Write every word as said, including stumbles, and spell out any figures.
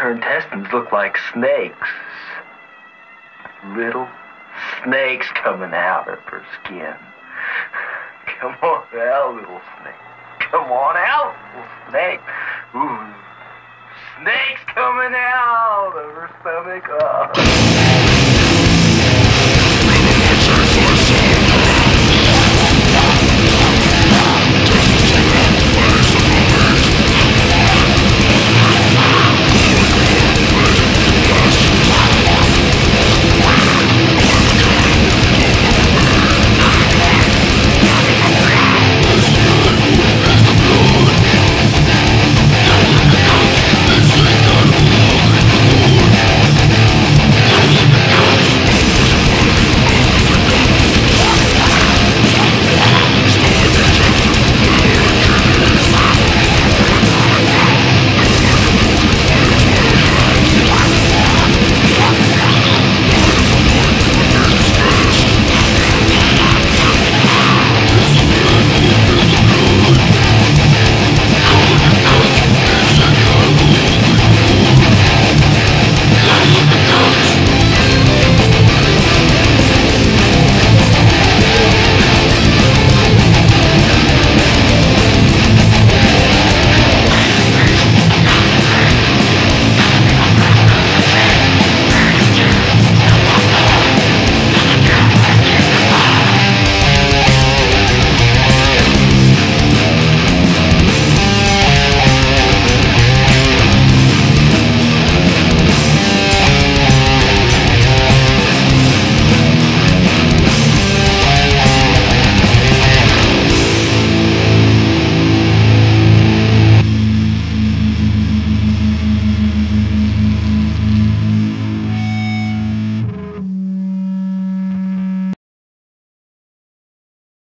Her intestines look like snakes. Little snakes coming out of her skin. Come on out, little snake. Come on out, little snake. Ooh, snakes coming out of her stomach. Oh.